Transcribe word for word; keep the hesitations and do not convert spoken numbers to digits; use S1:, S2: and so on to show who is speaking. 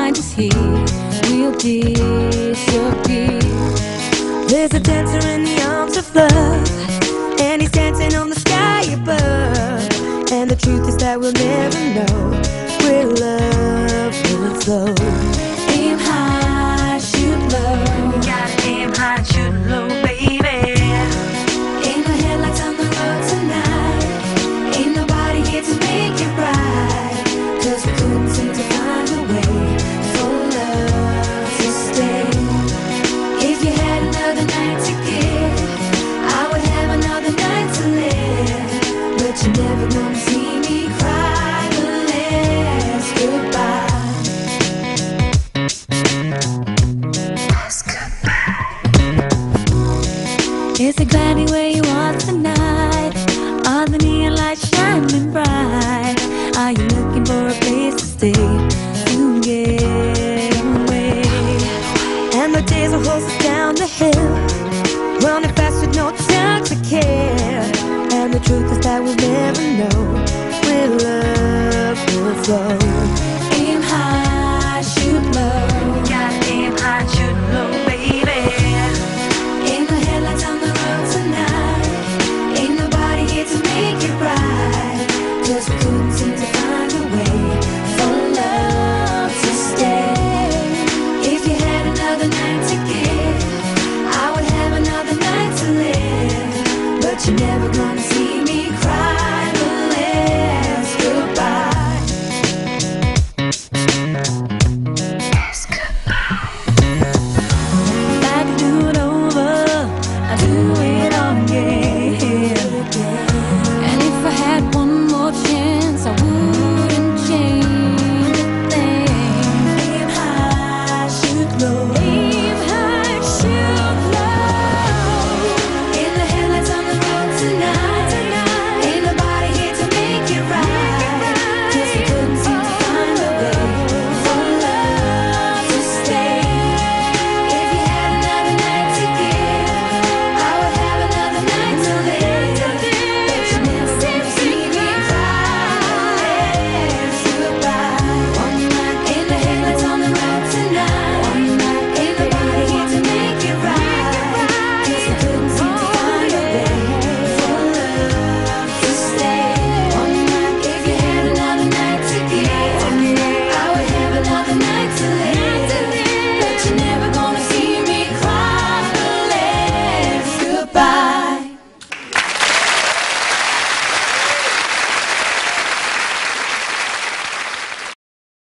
S1: find us here, we'll disappear.
S2: There's a dancer in the arms of love, and he's dancing on the sky above. And the truth is that we'll never know where love will flow.
S1: Aim high, shoot low.
S2: Gotta aim high and shoot low, baby.
S1: Ain't no headlights on the road tonight. Ain't nobody here to make it right. Cause we couldn't seem to find a way for love to stay. If you had another night to give, I would have another night to live. But you're never gonna see me cry the last goodbye. Last goodbye. Is it cloudy where you are tonight? Are the neon lights shining bright? Are you looking for a place to stay, to get away?
S2: And the days will horse us down the hill, running fast with no time to care. And the truth is that we'll never know where love will flow.